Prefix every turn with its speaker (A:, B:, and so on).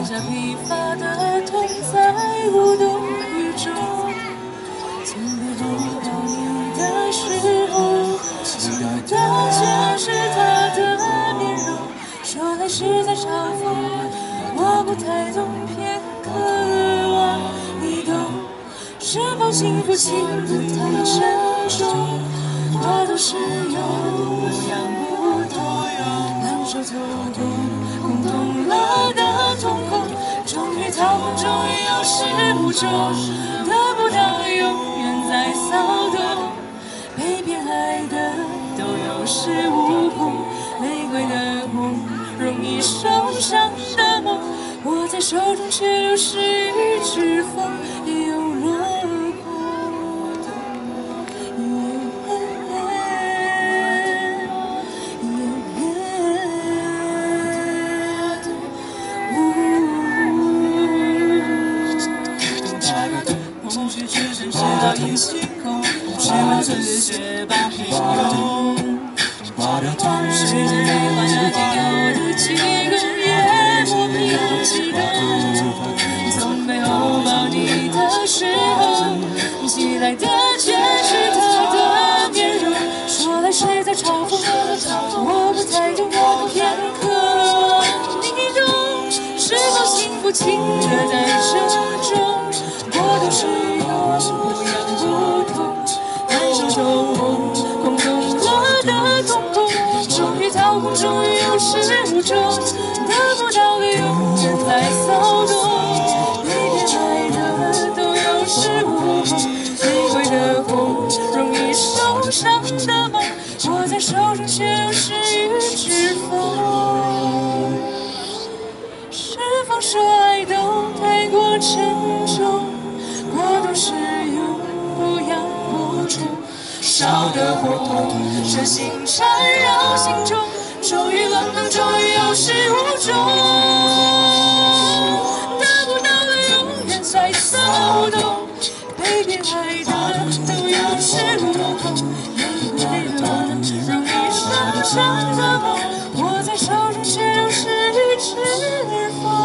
A: 下疲乏的痛在无动于衷。从背后抱你的时候，期待的却是他的面容。说来是在嘲讽，我不太懂，偏渴望你懂。是否幸福轻得太沉重？我都是有样不同，难受透懂，空洞了的瞳孔，终于掏空，终于有始无终，得不到的永远在骚动，被偏爱的都有恃无恐，玫瑰的红，容易受伤的梦，握在手中却流失于指缝，有了红血只剩直到眼星空，是我这些把平庸。时间里换了仅有的几个夜，磨平激动。从背后抱你的时候，期待的却是他的面容。说来是在嘲讽，我不太懂，我偏渴你懂。是否幸福轻得太沉重？我都是有样不同，难受中空洞了的瞳孔，终于掏空，终于有始无终，得不到的永远在骚动，被偏爱的都有恃无恐，玫瑰的红，容易受伤的梦，握在手中却流失于指缝。是否说爱都太过沉重？我都是有样不同，烧得火红，深情缠绕心中，终于冷冷，终于有始无终，得不到的永远在骚动，被偏爱的都有恃无恐，玫瑰的容易受伤的梦，握在手中却流失于指缝。